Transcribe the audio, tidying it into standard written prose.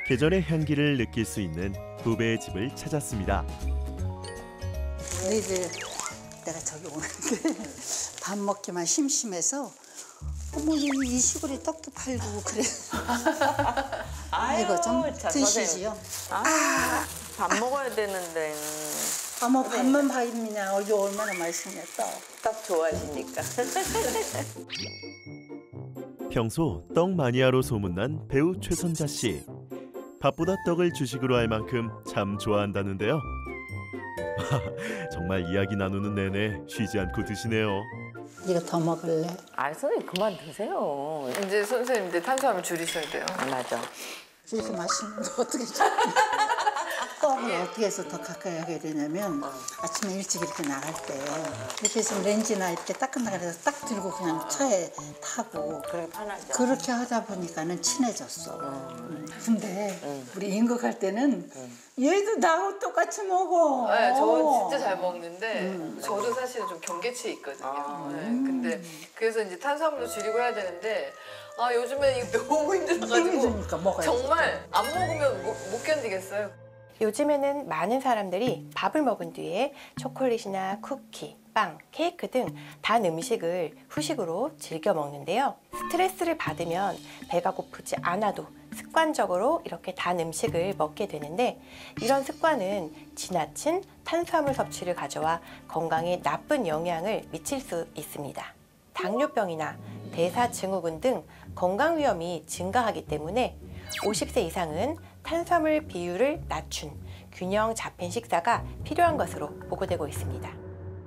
계절의 향기를 느낄 수 있는 부배의 집을 찾았습니다. 너희들 내가 저기 오는데 밥 먹기만 심심해서 어머니 이 시골에 떡도 팔고 그래. 이거 좀 드시지요. 밥 먹어야 되는데. 어머 밥만 밥이냐. 이게 얼마나 맛있냐 떡. 떡 좋아하시니까. 평소 떡 마니아로 소문난 배우 최선자 씨. 밥보다 떡을 주식으로 할 만큼 참 좋아한다는데요. 정말 이야기 나누는 내내 쉬지 않고 드시네요. 이거 더 먹을래? 선생님 그만 드세요. 이제 선생님들 탄수화물 줄이셔야 돼요. 맞아. 이렇게 맛있는데 어떻게 떡을 어떻게 해서 더 가까이 하게 되냐면 아침에 일찍 이렇게 나갈 때 이렇게 해서 렌지나 이렇게 따끈따끈해서 딱 들고 그냥 차에 타고 그래 편하죠. 그렇게 하다 보니까는 친해졌어. 근데 우리 인국 할 때는 얘도 나하고 똑같이 먹어. 네, 저는 진짜 잘 먹는데 저도 사실은 좀 경계치에 있거든요. 네, 근데 그래서 이제 탄수화물도 줄이고 해야 되는데 요즘에 이거 너무 힘들어가지고 힘드니까 먹어야지. 정말 안 먹으면 못 견디겠어요. 요즘에는 많은 사람들이 밥을 먹은 뒤에 초콜릿이나 쿠키, 빵, 케이크 등 단 음식을 후식으로 즐겨 먹는데요. 스트레스를 받으면 배가 고프지 않아도 습관적으로 이렇게 단 음식을 먹게 되는데 이런 습관은 지나친 탄수화물 섭취를 가져와 건강에 나쁜 영향을 미칠 수 있습니다. 당뇨병이나 대사증후군 등 건강 위험이 증가하기 때문에 50세 이상은 탄수화물 비율을 낮춘 균형 잡힌 식사가 필요한 것으로 보고되고 있습니다.